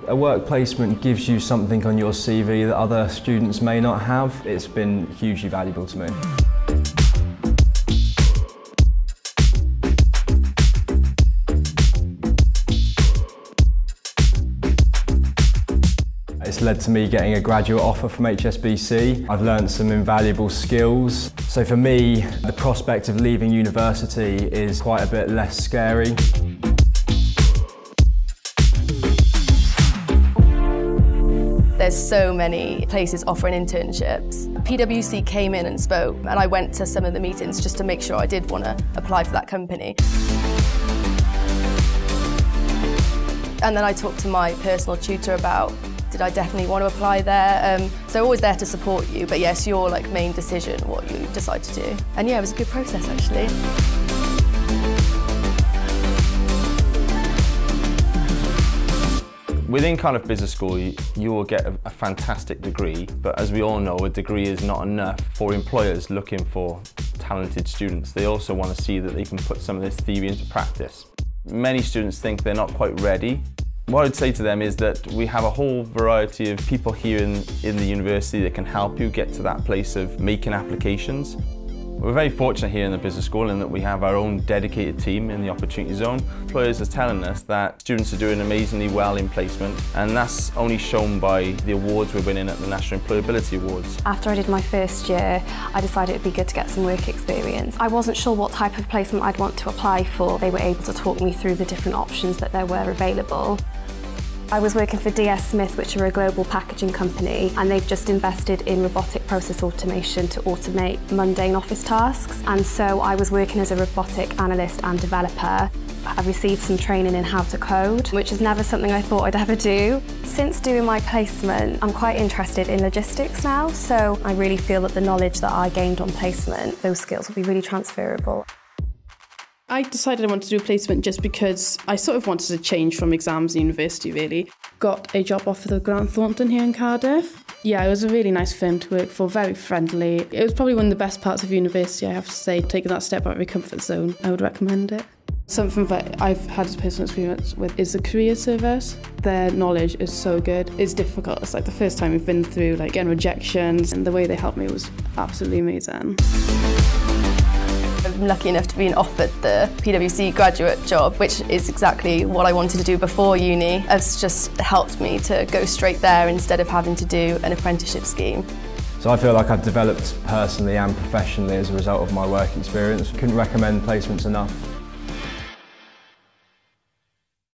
A work placement gives you something on your CV that other students may not have. It's been hugely valuable to me. It's led to me getting a graduate offer from HSBC. I've learned some invaluable skills. So for me, the prospect of leaving university is quite a bit less scary. There's so many places offering internships. PwC came in and spoke, and I went to some of the meetings just to make sure I did want to apply for that company. And then I talked to my personal tutor about, did I definitely want to apply there? So always there to support you, but yes, your main decision, what you decide to do. And yeah, it was a good process actually. Within Cardiff Business School, you will get a fantastic degree, but as we all know, a degree is not enough for employers looking for talented students. They also want to see that they can put some of this theory into practice. Many students think they're not quite ready. What I'd say to them is that we have a whole variety of people here in the university that can help you get to that place of making applications. We're very fortunate here in the business school in that we have our own dedicated team in the Opportunity Zone. Employers are telling us that students are doing amazingly well in placement, and that's only shown by the awards we're winning at the National Employability Awards. After I did my first year, I decided it'd be good to get some work experience. I wasn't sure what type of placement I'd want to apply for. They were able to talk me through the different options that there were available. I was working for DS Smith, which are a global packaging company, and they've just invested in robotic process automation to automate mundane office tasks. And so I was working as a robotic analyst and developer. I received some training in how to code, which is never something I thought I'd ever do. Since doing my placement, I'm quite interested in logistics now, so I really feel that the knowledge that I gained on placement, those skills will be really transferable. I decided I wanted to do a placement just because I sort of wanted to change from exams in university, really. Got a job offer with Grant Thornton here in Cardiff. Yeah, it was a really nice firm to work for, very friendly. It was probably one of the best parts of university, I have to say. Taking that step out of your comfort zone, I would recommend it. Something that I've had a personal experience with is the career service. Their knowledge is so good. It's difficult. It's like the first time we've been through getting rejections, and the way they helped me was absolutely amazing. I'm lucky enough to be offered the PwC graduate job, which is exactly what I wanted to do before uni. It's just helped me to go straight there instead of having to do an apprenticeship scheme. So I feel like I've developed personally and professionally as a result of my work experience. Couldn't recommend placements enough.